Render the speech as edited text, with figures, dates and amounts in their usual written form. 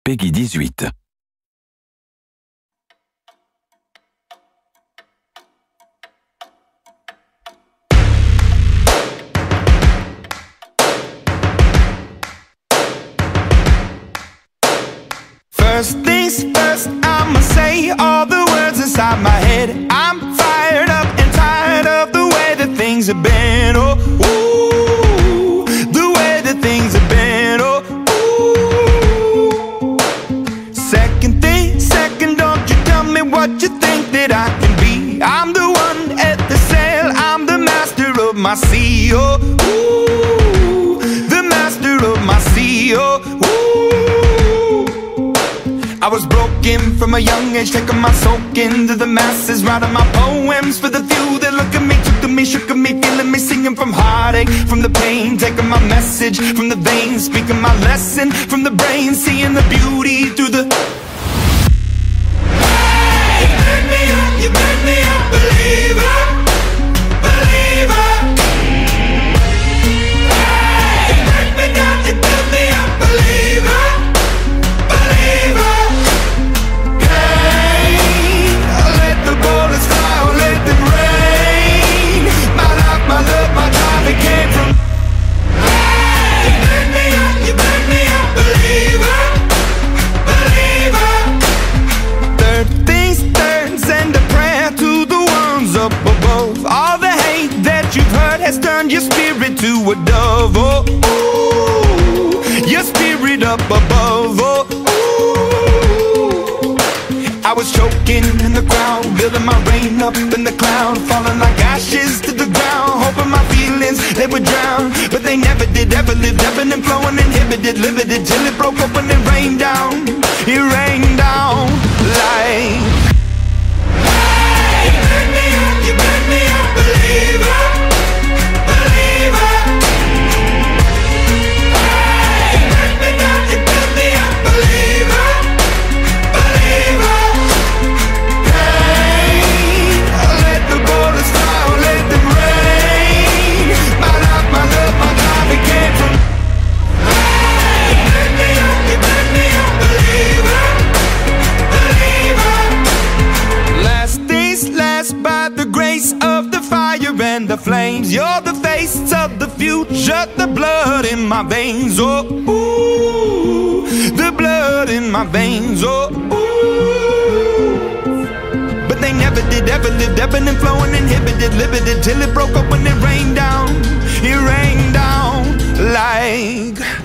Peggy 18. First things first, I'ma say all the words inside my head. I'm fired up and tired of the way that things have been. Oh, ooh, the way that things have been. Oh, ooh. Second thing, second, don't you tell me what you think that I can be. I'm the one at the sail, I'm the master of my sea. Oh, ooh, the master of my sea. Oh, ooh. I was broken from a young age, taking my soak into the masses, writing my poems for the few that look at me, took to me, shook at me, feeling me, singing from heartache, from the pain, taking my message from the veins, speaking my lesson from the brain, seeing the beauty through the... Hey, you made me a believer, believer. Hey, you break me down, you build me a believer, believer. Has turned your spirit to a dove, oh, ooh, your spirit up above, oh, ooh. I was choking in the crowd, building my rain up in the cloud, falling like ashes to the ground, hoping my feelings, they would drown, but they never did, ever lived, ebbing and flowing, inhibited, limited, till it broke open and rained down, it rained down like... Hey, you made me a believer, believer. Hey, you break me down, you build me a believer, believer. Hey, let the borders fly, let them rain. My life, my love, my life, it came from... Hey, you made me a believer, believer. Last days last by the grace of the fire and the flames. You're the face of the future, the blood in my veins. Oh, ooh, the blood in my veins. Oh, ooh. But they never did, ever lived, ebbing and flowing, inhibited, limited, till it broke up when it rained down. It rained down like...